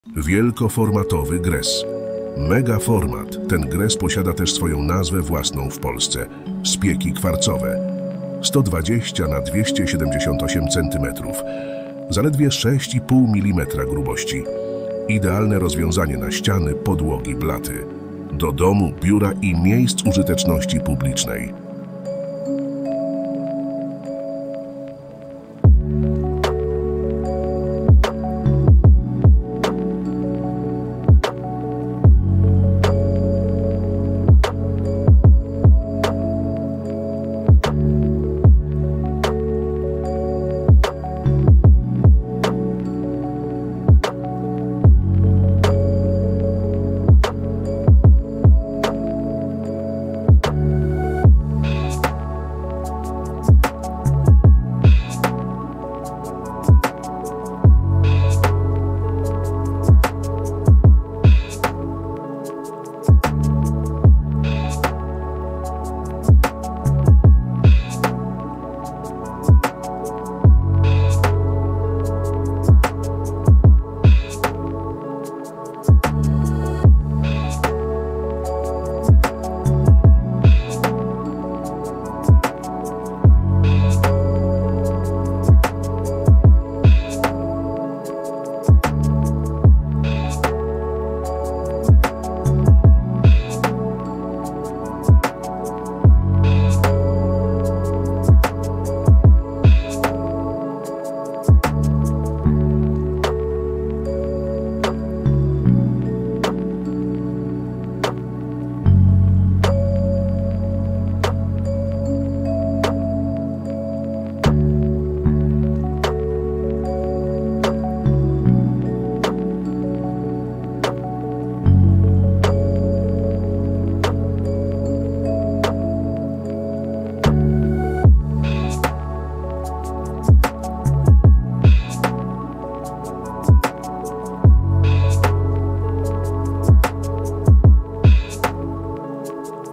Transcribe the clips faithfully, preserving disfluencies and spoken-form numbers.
Wielkoformatowy gres. Megaformat. Ten gres posiada też swoją nazwę własną w Polsce. Spieki kwarcowe. sto dwadzieścia na dwieście siedemdziesiąt osiem centymetrów. Zaledwie sześć i pół milimetra grubości. Idealne rozwiązanie na ściany, podłogi, blaty. Do domu, biura i miejsc użyteczności publicznej.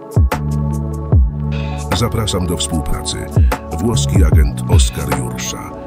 Zapraszam do współpracy. Włoski agent Oskar Jursza.